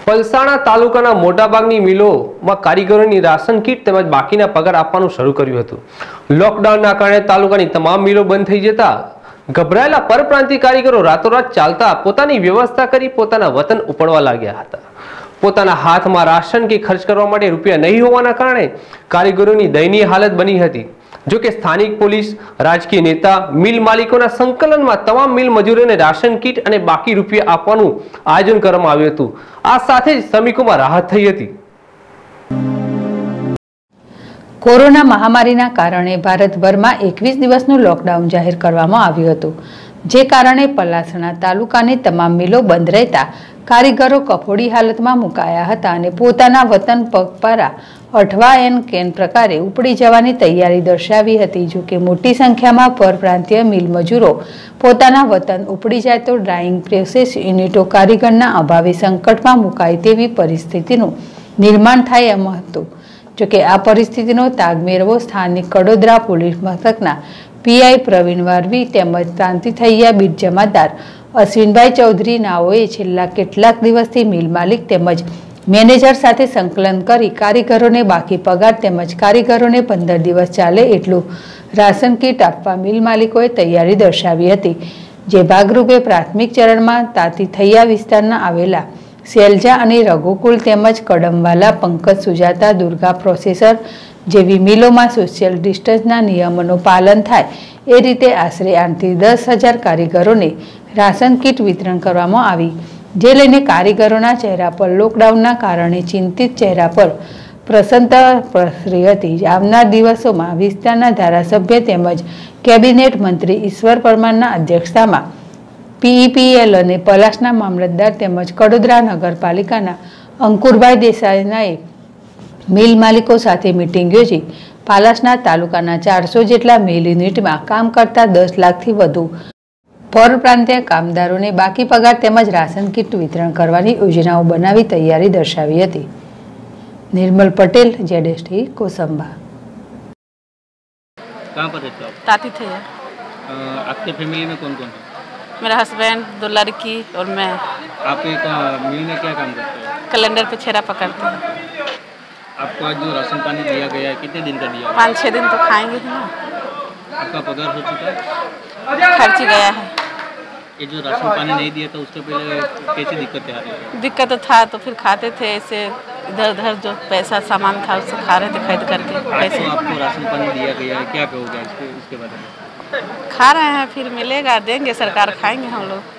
પલસાણા તાલુકાના મોટાભાગની મિલોમાં કારીગરોની ration kit તેમજ બાકીના પગાર આપવાનું શરૂ કર્યું હતું। લોકડાઉનના કારણે તાલુકાની તમામ મિલો બંધ થઈ જતા ગભરાયેલા પરપ્રાંતીય કારીગરો રાતોરાત ચાલતા પોતાની વ્યવસ્થા કરી પોતાના વતન ઉપડવા લાગ્યા હતા। પોતાના હાથમાં રાશન કે ખર્ચ કરવા માટે રૂપિયા નહીં હોવાના કારણે કારીગરોની દયનીય હાલત બની હતી। જો કે સ્થાનિક પોલીસ, રાજકીય નેતા, મિલ માલિકોના સંકલનમાં તમામ મિલ મજૂરોને રાશન કીટ અને બાકી રૂપિયા આપવાનું આયોજન કરવામાં આવ્યું હતું। આ સાથે જ શ્રમિકોમાં રાહત થઈ હતી। કોરોના મહામારીના કારણે ભારતભરમાં 21 દિવસનું લોકડાઉન જાહેર કરવામાં આવ્યું હતું, જે કારણે પલાસણા તાલુકાની તમામ મિલો બંધ રહેતા કારીગરો કફોડી હાલતમાં મુકાયા હતા અને પોતાના વતન પગપાળા અઠવા એન કેન પ્રકારે ઉપડી જવાની તૈયારી દર્શાવી હતી। જો કે મોટી સંખ્યામાં પરપ્રાંતીય મિલ મજૂરો પોતાના વતન ઉપડી જાય તો ડ્રાઇંગ પ્રોસેસ યુનિટો કારીગરના અભાવે સંકટમાં મુકાય તેવી પરિસ્થિતિનું નિર્માણ થાય એમ હતું। જો કે આ પરિસ્થિતિનો તાગ મેળવો સ્થાનિક કડોદરા પોલીસ મથકના પીઆઈ પ્રવીણ વારવી તેમજ ક્રાંતિથૈયા બીટ જમાદાર અશ્વિનભાઈ ચૌધરી નાઓએ છેલ્લા કેટલાક દિવસથી મિલ માલિક તેમજ મેનેજર સાથે સંકલન કરી કારીગરોને બાકી પગાર તેમજ કારીગરોને 15 દિવસ ચાલે એટલું રાશન કીટ આપવા મિલ માલિકોએ તૈયારી દર્શાવી હતી। જે ભાગરૂપે પ્રાથમિક ચરણમાં તાતીથૈયા વિસ્તારના આવેલા સેલજા અને રઘુકુલ તેમજ કડમવાલા, પંકજ, સુજાતા, દુર્ગા પ્રોસેસર જેવી મિલોમાં સોશિયલ ડિસ્ટન્સના નિયમોનું પાલન થાય એ રીતે આશરે 8 થી 10,000 કારીગરોને રાશન કીટ વિતરણ કરવામાં આવી, જે લઈને કારીગરોના ચહેરા પર લોકડાઉનના કારણે ચિંતિત ચહેરા પર પ્રસન્નતા પ્રસરી હતી। આવનાર દિવસોમાં વિસ્તારના ધારાસભ્ય તેમજ કેબિનેટ મંત્રી ઈશ્વર પરમારના અધ્યક્ષતામાં પીઈપીએલ અને પલાસના મામલતદાર તેમજ કડોદરા નગરપાલિકાના અંકુરભાઈ દેસાઈનાએ મિલ માલિકો સાથે મિટિંગ યોજી પલાસના તાલુકાના 400 જેટલા મિલ યુનિટમાં કામ કરતા 10 લાખથી વધુ પરપ્રાંતીય કામદારોને બાકી પગાર તેમજ રાશન કીટ વિતરણ કરવાની યોજનાઓ બનાવી તૈયારી દર્શાવી હતી। निर्मल पटेल, जेडएसटी, कोसंबा। कहाँ पर रहते हो? ताती थे। आपके फैमिली में कौन कौन है? मेरा हस्बैंड, 2 लड़की और मैं। आप एक मिल में क्या काम करते हो? कैलेंडर पे छेरा पकड़ते हैं। आपको आज जो राशन पानी दिया गया है कितने दिन का दिया? 5-6 दिन तो खाएंगे ही ना। आपका पगार हो चुका है? खर्च गया है। ये जो राशन पानी नहीं दिया था उसके पहले कैसी दिक्कतें आ रही है? दिक्कत था तो फिर खाते थे ऐसे इधर उधर जो पैसा सामान था उससे खा रहे थे खरीद करके पैसे। आपको राशन पानी दिया गया है, क्या कहोगे उसके बारे में? खा रहे हैं, फिर मिलेगा, देंगे सरकार, खाएंगे हम लोग।